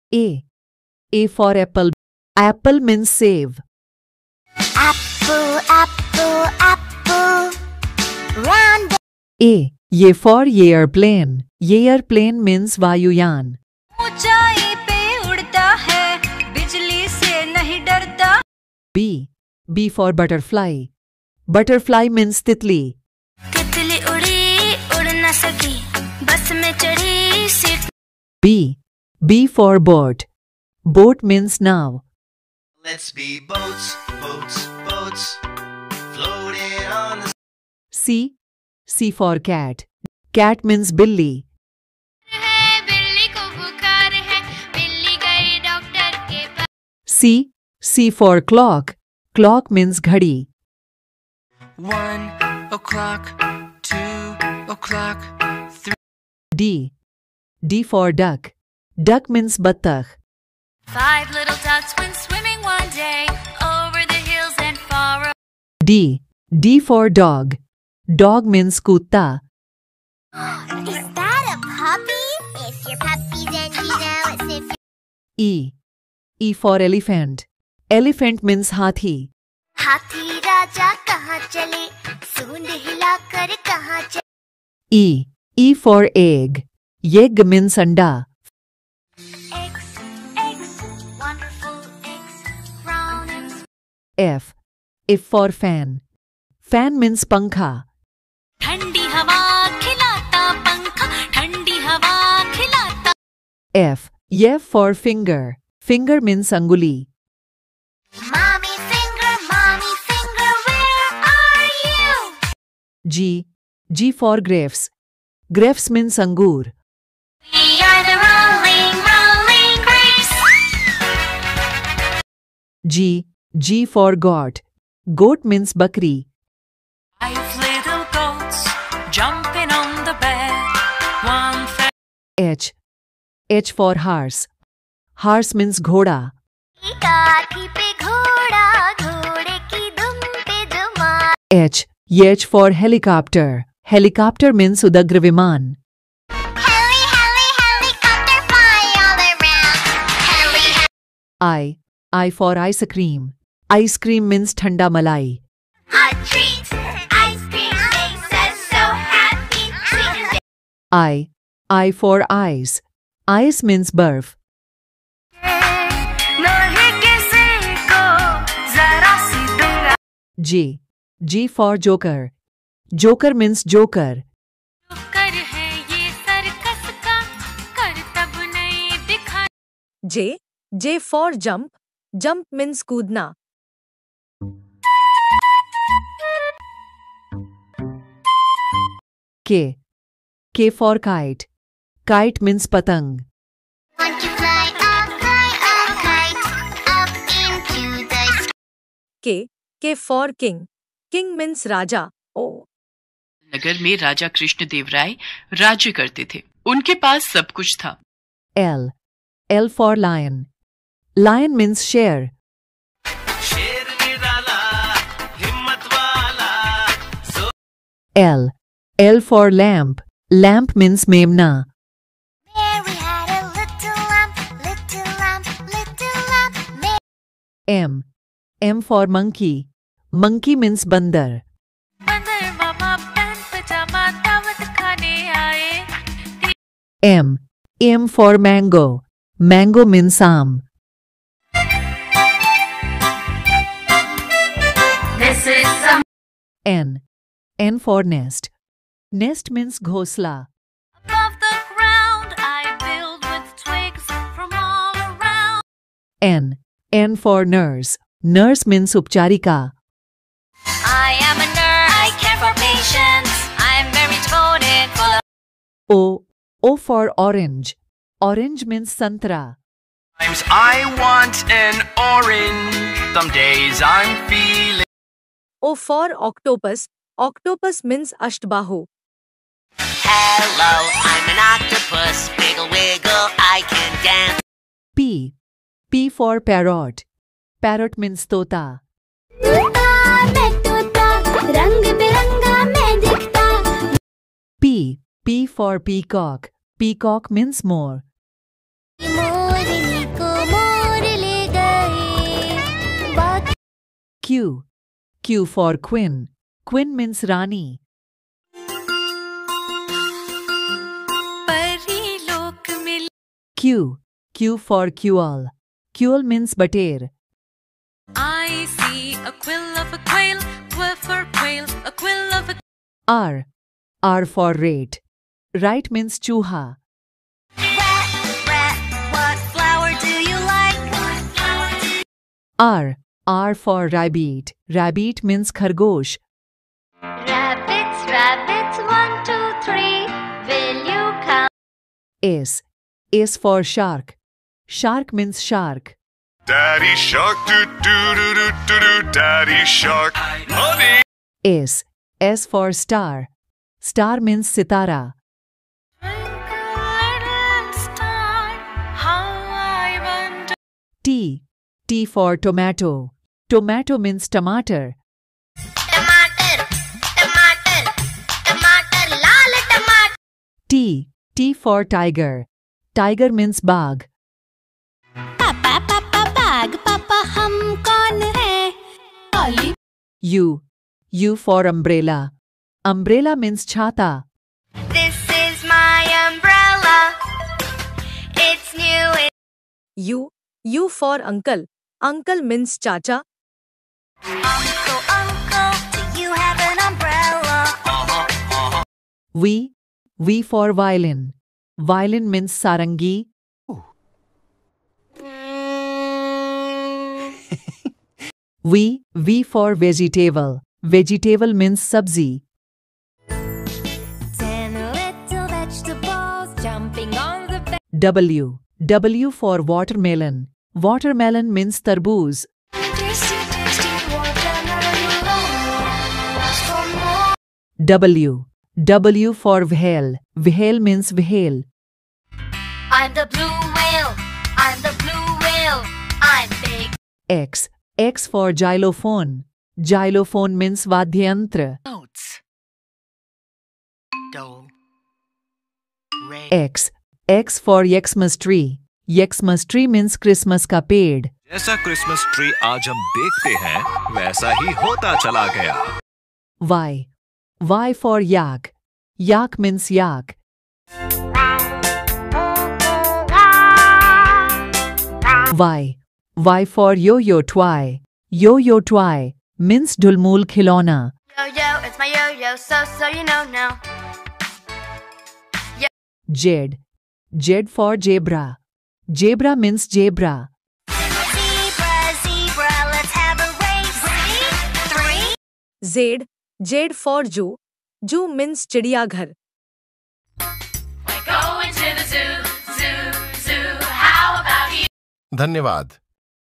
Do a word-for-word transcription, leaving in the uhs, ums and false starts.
A. A for apple. Apple means save. Apple, apple, apple. Round. A. A for airplane. Airplane means वायुयान. ऊंचाई पे उड़ता है, बिजली से नहीं डरता. B. B for butterfly. Butterfly means तितली. तितली उड़ी, उड़ न सकी, बस में चढ़ी seat. B. B for boat. Boat means now. Let's be boats, boats, boats, floating on the C. C for cat. Cat means बिल्ली. है, बिल्ली को बुखार है, बिल्ली गई डॉक्टर के पास. C. C for clock. Clock means घड़ी. One o'clock, two o'clock, three. D. D for duck. Duck means बत्तख. Five little ducks went swimming one day over the hills and far. D. D for dog. Dog means कुत्ता. Is that a puppy? If your puppy, then you know it's if you're. E. E for elephant. Elephant means हाथी. हाथी राजा कहाँ चले, सूंड हिलाकर कहाँ चले. E. E for egg. Egg means अंडा. Eggs, eggs, wonderful eggs, brown and. F. F for fan. Fan means पंखा. ठंडी हवा खिलाता पंखा, ठंडी हवा खिलाता. F. F for finger. Finger means अंगुली. Mommy finger, mommy finger, where are you? G. G for grapes. Grapes means अंगूर. We are the rolling, rolling grapes. G. G for goat. Goat means बकरी. Five little goats jumping on the bed. One fell. H. H for horse. Horse means घोड़ा. काठी पे घोड़ा, घोड़े की दुम पे जो मार. H. H for helicopter. Helicopter means उदग्र विमान. Heli, heli, helicopter fly all around. Heli, heli. I. I for ice cream. Ice cream means ठंडा मलाई. A treat, ice cream makes us so happy. Sweet as I. I for ice. Ice means बर्फ. नहीं किसी को जरा सी दूंगा. J. J for joker. Joker means joker. कर है ये सर्कस का, कर तब नहीं दिखा. J. J for jump. Jump means कूदना. K. K for kite. Kite means पतंग. want to fly up, fly a kite, up into the sky. K. K for king. King means Raja. Oh. नगर में राजा कृष्णदेव राय राज्य करते थे. उनके पास सब कुछ था. L. L for lion. Lion means शेर. शेर निराला, हिम्मत वाला, सो L. L for lamp. Lamp means मेमना. Mary had a little lamb, little lamb, little lamb. Mary. M. M for monkey. Monkey means बंदर. बंदर मामा पैंट पजामा दावत खाने आए. M. M for mango. Mango means आम. This is some. N. N for nest. Nest means घोंसला. Above the ground I build with twigs from all around. N. N for nurse. Nurse means उपचारिका. I am a nurse. I care for patients. I'm very devoted, full of. O. O for orange. Orange means संतरा. Sometimes I want an orange. Some days I'm feeling. O for octopus. Octopus means अष्टबाहु. Hello, I'm an octopus. Wiggle, wiggle, I can dance. P. P for parrot. Parrot means तोता. तोता मैं तोता, रंग बिरंगा मैं दिखता. P. P for peacock. Peacock means more. Morni Q. Q for queen. Queen means Rani. परिलोक में Q. Q for Quoll. Quoll means bater. I see a quill of a quail, quill for quail, a quill of a R. R for rat. Rat means chuha. Rat, rat, what flower do you like? R. R for rabbit. Rabbit means khargosh. Rabbits, rabbits, one, two, three. Will you count? S. S for shark. Shark means shark. Daddy shark, doo doo doo doo doo doo. Daddy shark, honey. S. S for star. Star means sitara. little star. How I wonder. T. T for tomato. Tomato means tomato. Tomato, tomato, tomato, lal tomato. T. T for tiger. Tiger means bag. Papa, papa, bag, papa, hum kaun hai? U. U for umbrella. Umbrella means chhata. This is my umbrella. It's new. It U. U for uncle. Uncle means chacha. Uncle, uncle, do you have an umbrella? V. V for violin. Violin means sarangi. V. V for vegetable. Vegetable means sabzi. Ten little vegetables jumping on the bed. W. W for watermelon. Watermelon means tarboos. Tasty, tasty watermelon. Ask for more. W. W for whale. Whale means whale. I'm the blue whale. I'm the blue whale. I'm big. X. X for xylophone. Xylophone means vadyantra. Notes. Do. Re. X. X for Xmas tree. Xmas tree means Christmas का पेड़. जैसा Christmas tree आज हम देखते हैं वैसा ही होता चला गया. Y. Y for yak. Yak means yak. Y. Y for yo-yo toy. Yo-yo toy means dhulmul khilona. Yo-yo, it's my yo-yo, so, so you know now. Z. Z for zebra. Zebra means zebra. Zebra, zebra, let's have a race. Three, three. Z. Z for Jew. Jew means चिड़ियाघर. We're going to the zoo, zoo, zoo. How about you? धन्यवाद.